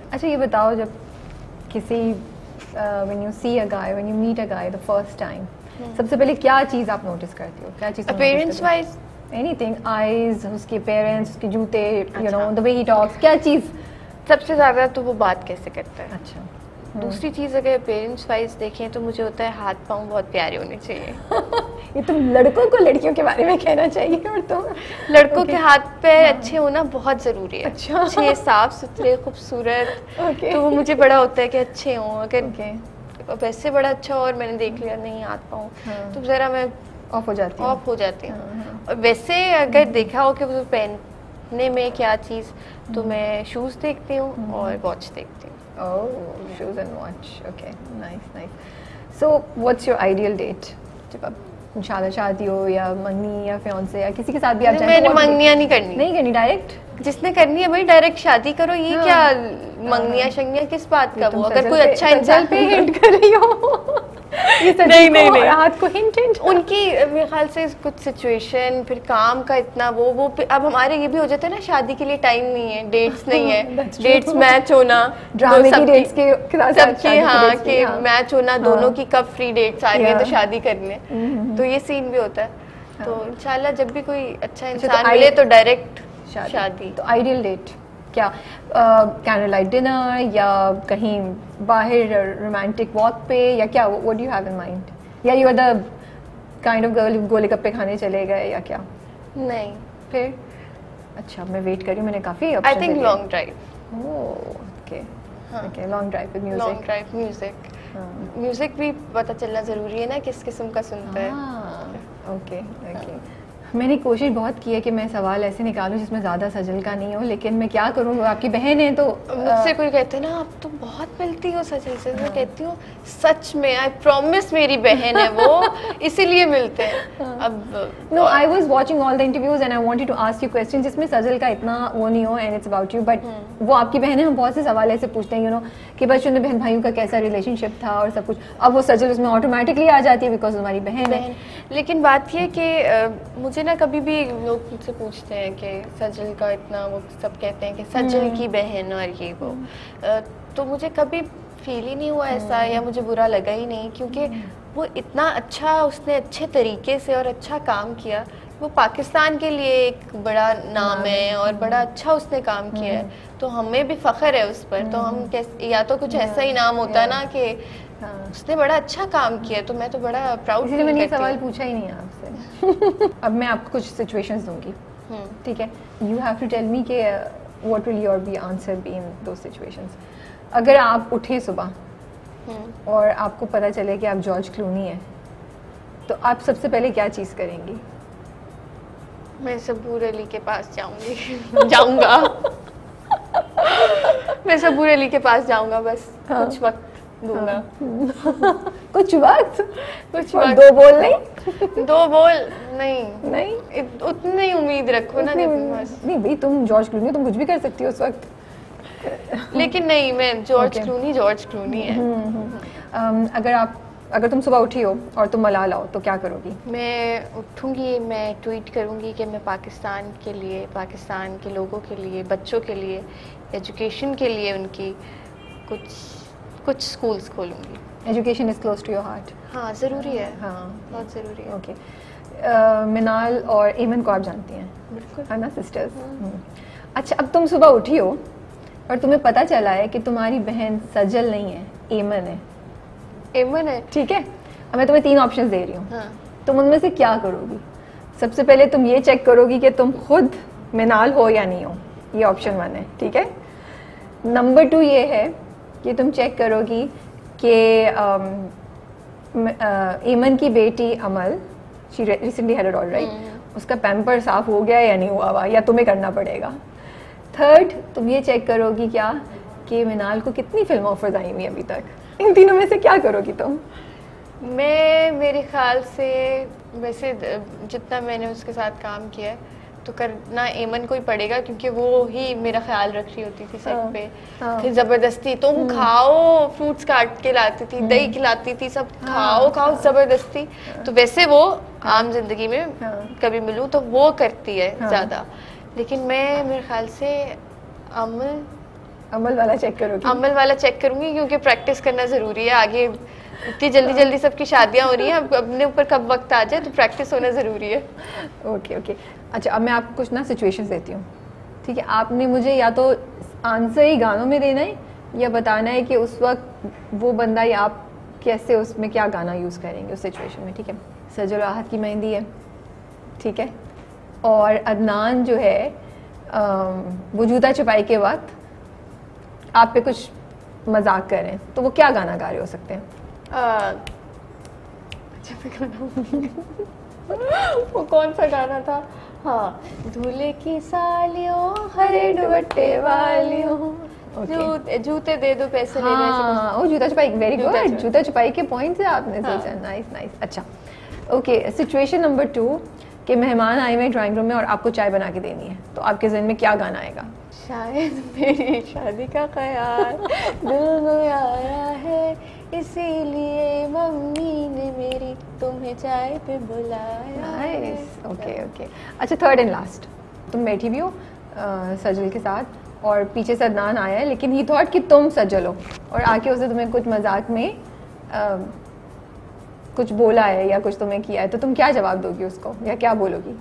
अच्छा ये बताओ, जब किसी when you see a guy, when you meet a guy the first time, सबसे पहले क्या चीज़ आप नोटिस करती हो? क्या चीज़ appearance wise? Anything, eyes, उसके parents, उसके जूते, you know, the way he talks, क्या चीज़? सबसे ज़्यादा तो वो बात कैसे करता है। अच्छा। दूसरी चीज़ अगर पेरेंट्स वाइज देखें तो मुझे होता है हाथ पाँव बहुत प्यारे होने चाहिए। ये तुम लड़कों को लड़कियों के बारे में कहना चाहिए, और तुम लड़कों के हाथ पैर अच्छे होना बहुत ज़रूरी है। अच्छा। अच्छे, साफ सुथरे, खूबसूरत, तो वो मुझे बड़ा होता है कि अच्छे हों। अगर वैसे बड़ा अच्छा हो और मैंने देख लिया नहीं हाथ पाँव, तो ज़रा मैं ऑफ हो जाती हूँ। और वैसे अगर देखा हो कि वो पहनने में क्या चीज़, तो मैं शूज़ देखती हूँ और वॉच देखती हूँ। Oh, shoes and watch. Okay, nice. So, what's your ideal date? जब आप इंशाल्लाह शादी हो या मंगनी या फियांसे या किसी के साथ भी आप जाएं, मैंने मंगनियाँ नहीं करनी डायरेक्ट। जिसने करनी है भाई डायरेक्ट शादी करो। ये क्या मंगनियाँ शंगनियाँ किस बात का? वो अगर कोई अच्छा इंसान पे हिंट कर रही हो नहीं हाथ को हिंट उनकी मेरे ख्याल से कुछ सिचुएशन, फिर काम का इतना वो अब हमारे ये भी हो जाता है ना, शादी के लिए टाइम नहीं है, डेट्स नहीं है, डेट्स मैच होना, ड्रामे की डेट्स के सबके हाँ कि मैच होना, दोनों की कब फ्री डेट्स आ रही है तो शादी करने, तो ये सीन भी होता है। तो इंशाल्लाह जब भी कोई अच्छा इंसान मिले तो डायरेक्ट शादी। तो आइडियल डेट क्या? कैंडल लाइट डिनर या कहीं बाहर रोमांटिक वॉक पे, या क्या? What do you have in mind? या you are the kind of girl गोले गप्पे खाने चले गए या क्या? नहीं। फिर अच्छा मैं वेट कर रही हूँ, मैंने काफ़ी I think long drive. Okay long drive with music. Long drive music भी पता चलना ज़रूरी है ना किस किस्म का सुनता है। ओके मैंने कोशिश बहुत की है कि मैं सवाल ऐसे निकालूं जिसमें ज़्यादा सजल का नहीं हो, लेकिन मैं क्या करूं, आपकी बहन है तो मुझसे कोई कहते हैं ना आप तो बहुत मिलती हो सजल से, मैं कहती हूँ सच में आई प्रॉमिस मेरी बहन है वो, इसीलिए मिलते हैं। अब no I was watching all the interviews and I wanted to ask you question जिसमें सजल का इतना वो नहीं हो and it's about you, but वो आपकी बहन है, हम बहुत से सवाल ऐसे पूछते हैं यू नो कि बच्चों ने बहन भाइयों का कैसा रिलेशनशिप था और सब कुछ, अब वो सजल उसमें ऑटोमेटिकली आ जाती है बिकॉज हमारी बहन है। लेकिन बात ये कि मुझे ना कभी भी लोग मुझसे पूछते हैं कि सजल का इतना, वो सब कहते हैं कि सजल की बहन और ये वो, तो मुझे कभी फील ही नहीं हुआ ऐसा या मुझे बुरा लगा ही नहीं, क्योंकि वो इतना अच्छा, उसने अच्छे तरीके से और अच्छा काम किया, वो पाकिस्तान के लिए एक बड़ा नाम है और बड़ा अच्छा उसने काम किया है, तो हमें भी फ़ख्र है उस पर। तो हम कैसे, या तो कुछ ऐसा ही नाम होता है ना कि उसने बड़ा अच्छा काम किया, तो मैं तो बड़ा प्राउड फील करती हूँ। मैंने ये सवाल पूछा ही नहीं है आपसे। अब मैं आपको कुछ सिचुएशंस दूंगी, ठीक है? You have to tell me कि what will your be answer be in those situations. अगर आप उठे सुबह और आपको पता चले कि आप जॉर्ज क्लूनी हैं, तो आप सबसे पहले क्या चीज़ करेंगी? मैं सबूर अली के पास जाऊंगा मैं सबूर अली के पास जाऊंगा, बस कुछ वक्त दूंगा। कुछ वक्त दो बोल नहीं दो बोल नहीं उतनी ही उम्मीद रखो ना। नहीं भाई तुम जॉर्ज क्लूनी, तुम कुछ भी कर सकती हो उस वक्त। लेकिन नहीं, मैं जॉर्ज क्लूनी है। अगर तुम सुबह उठी हो और तुम मलाल आओ तो क्या करोगी? मैं उठूंगी, मैं ट्वीट करूंगी कि मैं पाकिस्तान के लिए, पाकिस्तान के लोगों के लिए, बच्चों के लिए, एजुकेशन के लिए उनकी कुछ स्कूल्स खोलूंगी। Education is close to your heart. हाँ ज़रूरी है, हाँ बहुत ज़रूरी है। ओके मिनाल और एमन को आप जानती हैं? बिल्कुल, है ना, सिस्टर्स। अच्छा अब तुम सुबह उठी हो और तुम्हें पता चला है कि तुम्हारी बहन सजल नहीं है, एमन है, ठीक है? अब मैं तुम्हें 3 ऑप्शंस दे रही हूँ। हाँ। तुम उनमें से क्या करोगी? सबसे पहले तुम ये चेक करोगी कि तुम खुद मिनाल हो या नहीं हो, ये ऑप्शन 1 है, ठीक है? नंबर 2 ये है कि तुम चेक करोगी कि एमन की बेटी Amal, she recently had a daughter right, उसका पैम्पर साफ हो गया या नहीं हुआ हुआ, या तुम्हें करना पड़ेगा। थर्ड तुम ये चेक करोगी क्या कि मिनाल को कितनी फिल्म ऑफर्स आई हुई अभी तक। इन तीनों में से क्या करोगी तुम? मैं मेरे ख्याल से वैसे जितना मैंने उसके साथ काम किया है तो करना एमन को ही पड़ेगा, क्योंकि वो ही मेरा ख्याल रख रही होती थी सेट पे। फिर ज़बरदस्ती तुम खाओ, फ्रूट्स काट के लाती थी, दही खिलाती थी, सब खाओ ज़बरदस्ती। तो वैसे वो आम जिंदगी में कभी मिलूँ तो वो करती है ज़्यादा, लेकिन मैं मेरे ख्याल से अमल अमल वाला चेक करोगी? अमल वाला चेक करूंगी क्योंकि प्रैक्टिस करना ज़रूरी है। आगे इतनी जल्दी जल्दी सबकी शादियां हो रही हैं, अब अपने ऊपर कब वक्त आ जाए तो प्रैक्टिस होना ज़रूरी है। ओके ओके, अच्छा अब मैं आपको कुछ ना सिचुएशंस देती हूँ, ठीक है? आपने मुझे या तो आंसर ही गानों में देना है या बताना है कि उस वक्त वो बंदा या आप कैसे उसमें क्या गाना यूज़ करेंगे उस सिचुएशन में, ठीक है? सजल राहत की मेहंदी है, ठीक है, और अदनान जो है वो जूता छुपाई के वक्त आप पे कुछ मजाक कर रहे हैं, तो वो क्या गाना गा रहे हो सकते हैं? वो कौन सा गाना था? हाँ, दूल्हे की सालियों हरे दुपट्टे वालियों, जूते दे दो पैसे लेने से। हाँ, वो जूता छुपाई, वेरी गुड, जूता छुपाई के पॉइंट से आपने सोचा, नाइस नाइस। अच्छा ओके, सिचुएशन नंबर 2 कि मेहमान आए हुए ड्राइंग रूम में और आपको चाय बना के देनी है, तो आपके ज़हन में क्या गाना आएगा? शायद मेरी शादी का ख्याल दिल में आया है, इसीलिए मम्मी ने मेरी तुम्हें चाय पे बुलाया। Nice, okay okay. अच्छा, थर्ड एंड लास्ट, तुम बैठी भी हो सजल के साथ और पीछे से अदनान आया है, लेकिन ही थॉट कि तुम सजल हो और आके उसने तुम्हें कुछ मजाक में कुछ बोला है या कुछ तुम्हें किया है, तो तुम क्या जवाब दोगी उसको या क्या बोलोगी?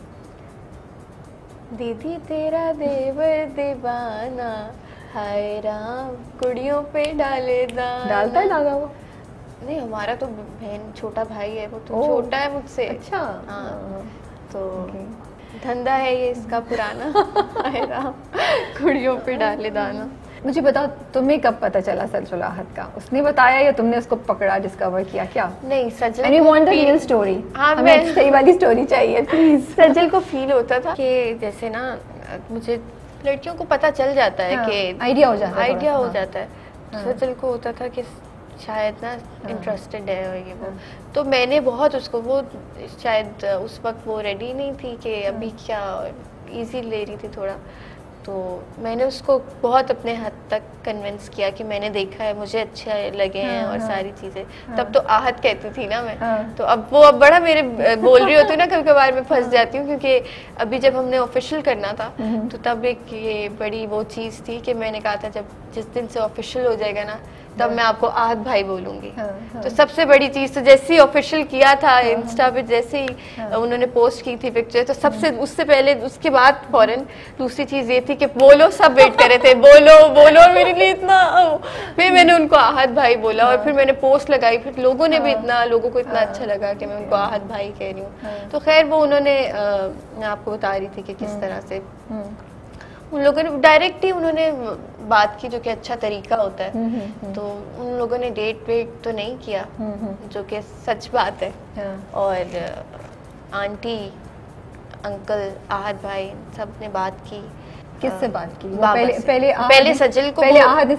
दीदी तेरा देवर दीवाना, हाय राम कुड़ियों पे डाले दाना। डालता है दागा वो? नहीं, हमारा तो बहन छोटा भाई है, वो तो छोटा है मुझसे। अच्छा, हाँ, तो धंधा है ये इसका पुराना। हाय राम कुड़ियों पे डाले दाना। मुझे बताओ, तुम्हें कब पता चला सजल राहत का? उसने बताया या तुमने उसको पकड़ा, डिस्कवर किया, क्या? नहीं, सजल And we want the real story. हमें सही वाली स्टोरी चाहिए प्लीज। सजल को फील होता था कि जैसे ना मुझे लड़कियों को पता चल जाता है कि आइडिया हो जाता है, सजल को होता था कि शायद ना इंटरेस्टेड है और ये वो, तो मैंने बहुत उसको, वो शायद उस वक्त वो रेडी नहीं थी कि अभी क्या, इजी ले रही थी थोड़ा, तो मैंने उसको बहुत अपने हद तक कन्विंस किया कि मैंने देखा है, मुझे अच्छे लगे हैं और सारी चीज़ें। तब तो आहत कहती थी ना मैं, तो अब बड़ा मेरे बोल रही होती ना, कभी कभार मैं फंस जाती हूँ, क्योंकि अभी जब हमने ऑफिशियल करना था तो तब एक ये बड़ी वो चीज़ थी कि मैंने कहा था जब जिस दिन से ऑफिशियल हो जाएगा ना तब मैं आपको आहत भाई बोलूंगी। तो सबसे बड़ी चीज़ तो जैसे ही ऑफिशियल किया था इंस्टा पे, जैसे ही उन्होंने पोस्ट की थी पिक्चर, तो सबसे उससे पहले उसके बाद फौरन दूसरी चीज़ ये थी कि बोलो, सब वेट कर रहे थे, बोलो बोलो मेरे लिए इतना। फिर मैंने उनको आहत भाई बोला और फिर मैंने पोस्ट लगाई, फिर लोगों ने भी लोगों को इतना अच्छा लगा कि मैं उनको आहत भाई कह रही हूँ। तो खैर वो उन्होंने, मैं आपको बता रही थी कि किस तरह से उन लोगों ने डायरेक्ट ही उन्होंने बात की, जो कि अच्छा तरीका होता है। तो उन लोगों ने डेट वेट तो नहीं किया, जो कि सच बात है। और आंटी, अंकल, आहत भाई सब ने बात की। किससे बात की? पहले सजल को,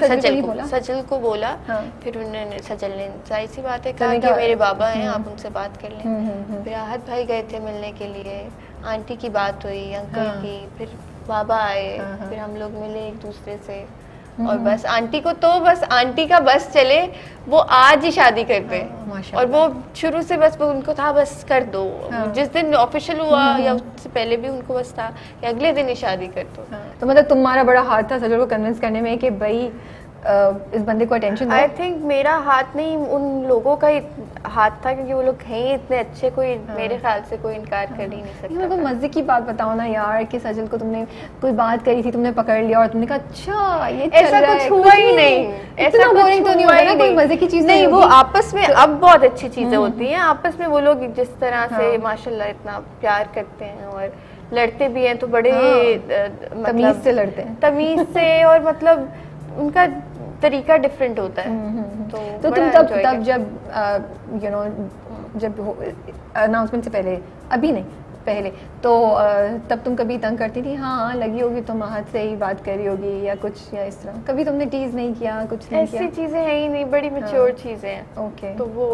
सजल को बोला, फिर उन्होंने, सजल ने जाहिर सी बात है कहा कि मेरे बाबा हैं, आप उनसे बात कर लें। फिर आहत भाई गए थे मिलने के लिए, आंटी की बात हुई, अंकल की, फिर बाबा आए, फिर हम लोग मिले एक दूसरे से। और बस आंटी को तो बस आंटी का बस चले, वो आज ही शादी कर दे। और वो शुरू से बस वो उनको था बस कर दो, जिस दिन ऑफिशियल हुआ या उससे पहले भी उनको बस था कि अगले दिन ही शादी कर दो। तो मतलब तुम्हारा बड़ा हाथ था सजल को कन्विंस करने में कि भाई इस बंदे को अटेंशन। आई थिंक मेरा हाथ नहीं, उन लोगों का ही हाथ था, क्योंकि वो लोग हैं इतने अच्छे, कोई मेरे ख्याल से कोई इनकार कर ही नहीं सकता। मेरे को मजे की बात बताओ ना यार कि सजल को तुमने कोई बात करी थी, तुमने पकड़ लिया और तुमने कहा अच्छा ये चल ऐसा रहा कुछ हुआ ही नहीं, ऐसा बोरिंग तो नहीं होगा ना, कोई मजे की चीज नहीं। वो आपस में अब बहुत अच्छी चीजें होती हैं, आपस में वो लोग जिस तरह से माशाल्लाह इतना प्यार करते हैं और लड़ते भी हैं, तो बड़े तमीज से लड़ते हैं, तमीज से, और मतलब उनका तरीका डिफरेंट होता है। तो तुम तब जब यू नो जब अनाउंसमेंट से पहले, अभी नहीं पहले, तो तब तुम कभी तंग करती थी? हाँ लगी होगी, तुम आहत से ही बात करी होगी या कुछ, या इस तरह कभी तुमने टीज नहीं किया, कुछ नहीं किया? ऐसी चीजें हैं ही नहीं, बड़ी मैच्योर चीजें हैं। ओके, तो वो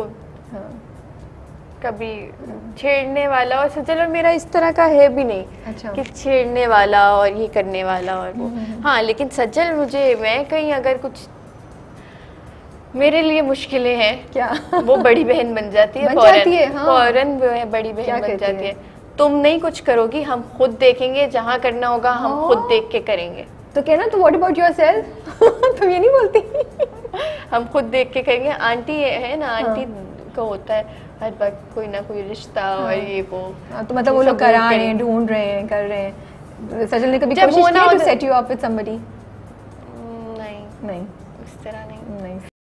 कभी छेड़ने वाला और सजल और मेरा इस तरह का है भी नहीं। अच्छा। कि छेड़ने वाला और ये करने वाला और वो। हाँ, लेकिन सजल मुझे, मैं कहीं अगर कुछ मेरे लिए मुश्किलें हैं क्या, वो बड़ी बहन बन जाती है, फौरन वो है बड़ी बहन बन जाती है। तुम नहीं कुछ करोगी, हम खुद देखेंगे, जहाँ करना होगा हम खुद देख के करेंगे। तो कहना तो व्हाट अबाउट योरसेल्फ तुम ये नहीं बोलती हम खुद देख के कहेंगे आंटी ये है ना, आंटी को होता है हर वक्त कोई ना कोई रिश्ता और ये वो। तो मतलब वो लोग करा रहे हैं, ढूंढ रहे हैं, कर रहे हैं। सजल ने कभी कोशिश की to set you up with somebody? नहीं नहीं